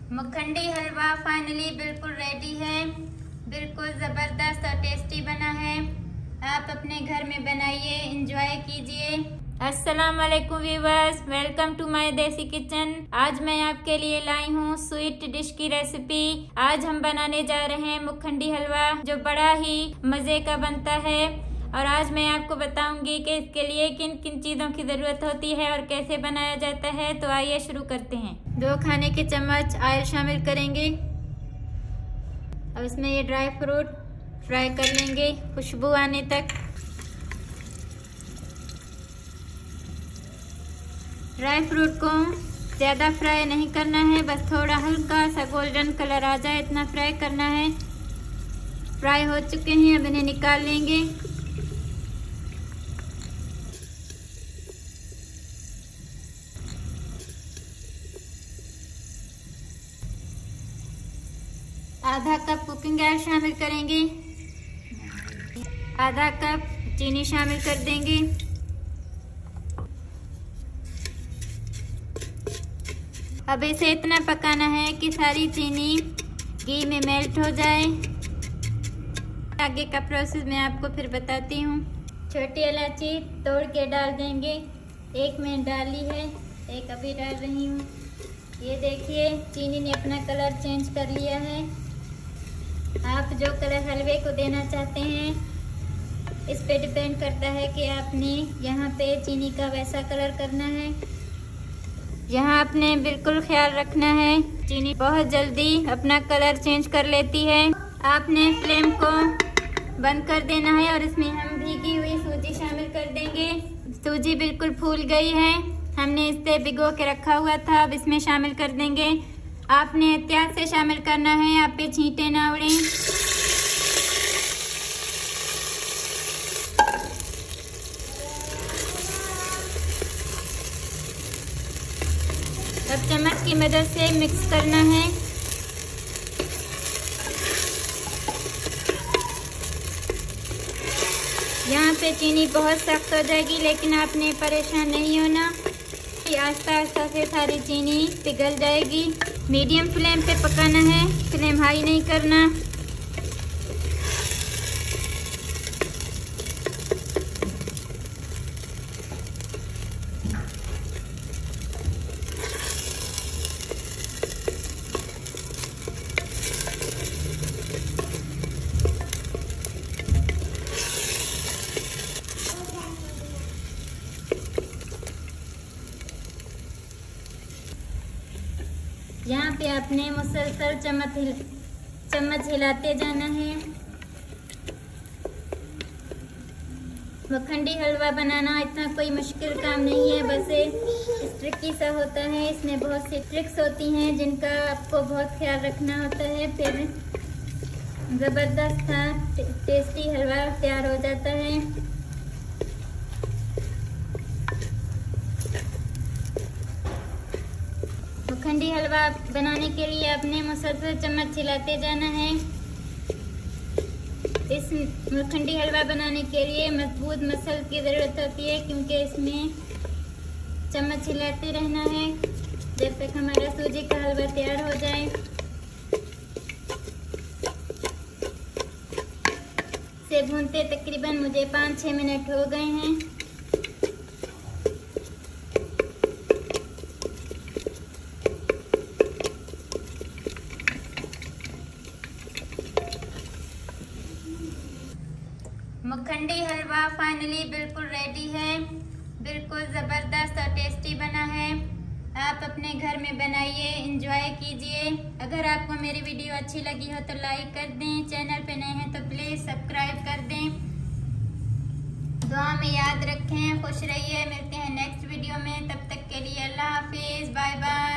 मखंडी हलवा finally बिल्कुल ready है। बिल्कुल ज़बरदस्त और टेस्टी बना है। आप अपने घर में बनाइए, एंजॉय कीजिए। अस्सलाम वालेकुम viewers, welcome to my desi kitchen. आज मैं आपके लिए लाई हूँ स्वीट डिश की रेसिपी। आज हम बनाने जा रहे हैं मखंडी हलवा, जो बड़ा ही मज़े का बनता है। और आज मैं आपको बताऊंगी कि इसके लिए किन किन चीज़ों की ज़रूरत होती है और कैसे बनाया जाता है। तो आइए शुरू करते हैं। 2 खाने के चम्मच ऑयल शामिल करेंगे। अब इसमें ये ड्राई फ्रूट फ्राई कर लेंगे खुशबू आने तक। ड्राई फ्रूट को ज़्यादा फ्राई नहीं करना है, बस थोड़ा हल्का सा गोल्डन कलर आ जाए इतना फ्राई करना है। फ्राई हो चुके हैं, अब इन्हें निकाल लेंगे। आधा कप कुकिंग ऑयल शामिल करेंगे। आधा कप चीनी शामिल कर देंगे। अब इसे इतना पकाना है कि सारी चीनी घी में मेल्ट हो जाए। आगे का प्रोसेस मैं आपको फिर बताती हूँ। छोटी इलायची तोड़ के डाल देंगे। 1 मैंने डाली है, 1 अभी डाल रही हूँ। ये देखिए चीनी ने अपना कलर चेंज कर लिया है। आप जो कलर हलवे को देना चाहते हैं इस पे डिपेंड करता है कि आपने यहाँ पे चीनी का वैसा कलर करना है। यहाँ आपने बिल्कुल ख्याल रखना है, चीनी बहुत जल्दी अपना कलर चेंज कर लेती है। आपने फ्लेम को बंद कर देना है और इसमें हम भीगी हुई सूजी शामिल कर देंगे। सूजी बिल्कुल फूल गई है, हमने इसे भिगो के रखा हुआ था। अब इसमें शामिल कर देंगे। आपने एहतियात से शामिल करना है, आप पे छींटे ना उड़ें। अब चम्मच की मदद से मिक्स करना है। यहाँ पे चीनी बहुत सख्त हो जाएगी, लेकिन आपने परेशान नहीं होना। आस्ता आस्ता से सारी चीनी पिघल जाएगी। मीडियम फ्लेम पे पकाना है, फ्लेम हाई नहीं करना। यहाँ पे आपने मुसलसल चम्मच हिलाते जाना है। मखंडी हलवा बनाना इतना कोई मुश्किल काम नहीं है, बस ट्रिकी सा होता है। इसमें बहुत सी ट्रिक्स होती हैं जिनका आपको बहुत ख्याल रखना होता है। फिर ज़बरदस्त सा टेस्टी हलवा तैयार हो जाता है। मखंडी हलवा बनाने के लिए आपने मुसलसल चम्मच हिलाते जाना है। इस मखंडी हलवा बनाने के लिए मजबूत मसल की ज़रूरत होती है, क्योंकि इसमें चम्मच हिलाते रहना है जब तक हमारा सूजी का हलवा तैयार हो जाए। इसे भूनते तकरीबन मुझे 5-6 मिनट हो गए हैं। मखंडी हलवा फाइनली बिल्कुल रेडी है। बिल्कुल ज़बरदस्त और टेस्टी बना है। आप अपने घर में बनाइए, एंजॉय कीजिए। अगर आपको मेरी वीडियो अच्छी लगी हो तो लाइक कर दें। चैनल पे नए हैं तो प्लीज़ सब्सक्राइब कर दें। दुआ में याद रखें। खुश रहिए। मिलते हैं नेक्स्ट वीडियो में। तब तक के लिए अल्लाह हाफिज़, बाय बाय।